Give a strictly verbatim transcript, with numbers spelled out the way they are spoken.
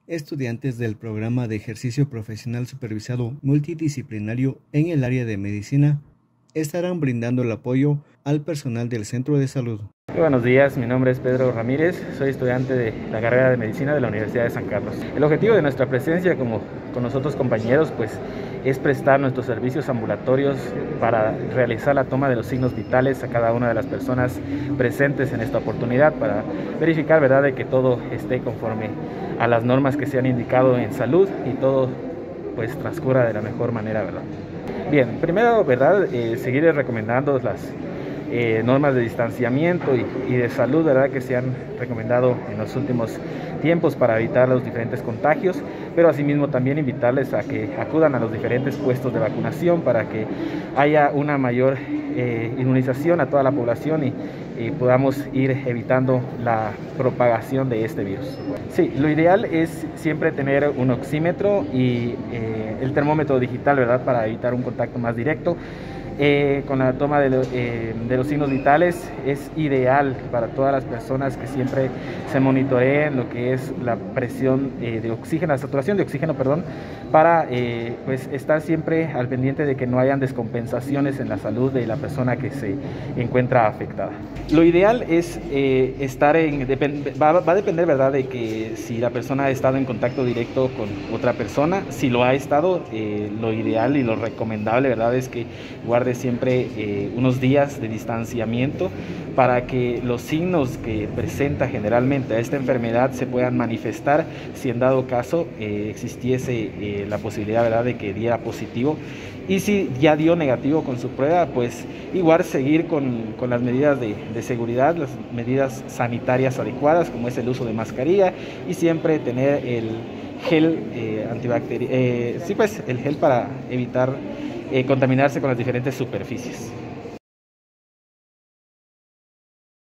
Estudiantes del programa de ejercicio profesional supervisado multidisciplinario en el área de medicina estarán brindando el apoyo al personal del centro de salud. Muy buenos días, mi nombre es Pedro Ramírez, soy estudiante de la carrera de Medicina de la Universidad de San Carlos. El objetivo de nuestra presencia como con nosotros compañeros pues, es prestar nuestros servicios ambulatorios para realizar la toma de los signos vitales a cada una de las personas presentes en esta oportunidad para verificar, ¿verdad?, de que todo esté conforme a las normas que se han indicado en salud y todo pues, transcurra de la mejor manera, ¿verdad? Bien, primero, ¿verdad?, eh, seguiré recomendando las Eh, normas de distanciamiento y, y de salud, ¿verdad?, que se han recomendado en los últimos tiempos para evitar los diferentes contagios, pero asimismo también invitarles a que acudan a los diferentes puestos de vacunación para que haya una mayor eh, inmunización a toda la población y, y podamos ir evitando la propagación de este virus. Sí, lo ideal es siempre tener un oxímetro y eh, el termómetro digital, ¿verdad?, para evitar un contacto más directo. Eh, con la toma de, lo, eh, de los signos vitales es ideal para todas las personas que siempre se monitoreen lo que es la presión eh, de oxígeno, la saturación de oxígeno, perdón, para eh, pues estar siempre al pendiente de que no hayan descompensaciones en la salud de la persona que se encuentra afectada. Lo ideal es eh, estar en, depend, va, va a depender, ¿verdad?, de que si la persona ha estado en contacto directo con otra persona. Si lo ha estado, eh, lo ideal y lo recomendable, ¿verdad?, es que guarde siempre eh, unos días de distanciamiento para que los signos que presenta generalmente a esta enfermedad se puedan manifestar si en dado caso eh, existiese eh, la posibilidad, ¿verdad?, de que diera positivo, y si ya dio negativo con su prueba, pues igual seguir con, con las medidas de, de seguridad, las medidas sanitarias adecuadas, como es el uso de mascarilla y siempre tener el gel eh, antibacterial, eh, sí, pues el gel para evitar Eh, contaminarse con las diferentes superficies.